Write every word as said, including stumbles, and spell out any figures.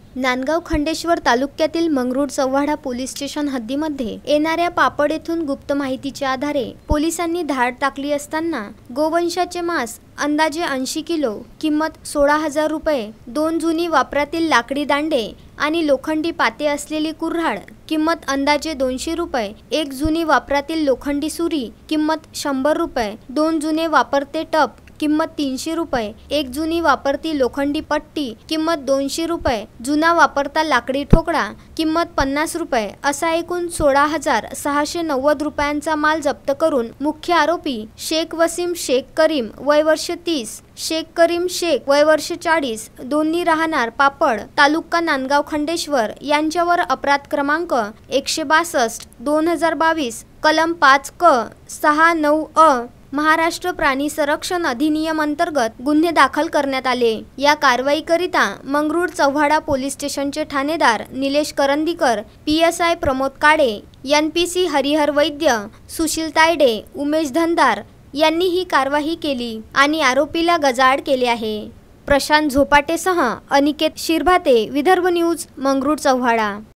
नांदगाव खंडेश्वर तालुक्यातील मंगरुळचव्हाडा police station हद्दीमध्ये येणाऱ्या पापड येथून गुप्त माहितीच्या आधारे पोलिसांनी धाड टाकली असताना गोवंशाचे मांस अंदाजे ऐंशी किलो, किंमत सोळा हजार रुपये, दोन जुनी वापरातील लाकडी दांडे आणि लोखंडी पाते असलेली कुऱ्हाड किंमत अंदाजे दोनशे रुपये, एक जुनी वापरातील लोखंडी सुरी किंमत शंभर रुपये, दोन जुने वापरते टप किंमत तीनशे रुपये, एक जुनी वापरती लोखंडी पट्टी किंमत दोनशे रुपये, जुना वापरता लाकडी ठोकळा किंमत पन्नास रुपये असा एकूण सोळा हजार सहाशे नव्वद रुपयांचा माल जप्त करून मुख्य आरोपी शेख वसीम शेख करीम वय वर्ष तीस, शेख करीम शेख वय वर्ष चाळीस, दोन्ही राहणार पापड, तालुका नांदगाव खंडेश्वर यांच्यावर अपराध क्रमांक एकशे बासष्ट दोन हजार बावीस कलम पाच क सहा नऊ अ महाराष्ट्र प्राणी संरक्षण अधिनियम अंतर्गत गुन्हे दाखल करण्यात आले। या कारवाईकरिता मंगरुळचव्हाडा पोलीस स्टेशनचे ठाणेदार Nilesh Karandikar, P S I Pramod Kale, N P C Harihar Vaidya, Sushil Tayde, Umesh Dhandar यांनी ही कारवाई केली आणि आरोपीला गजाआड केले आहे। प्रशांत झोपाटेसह अनिकेत शिरभाते, विदर्भ न्यूज, मंगरुळचव्हाडा।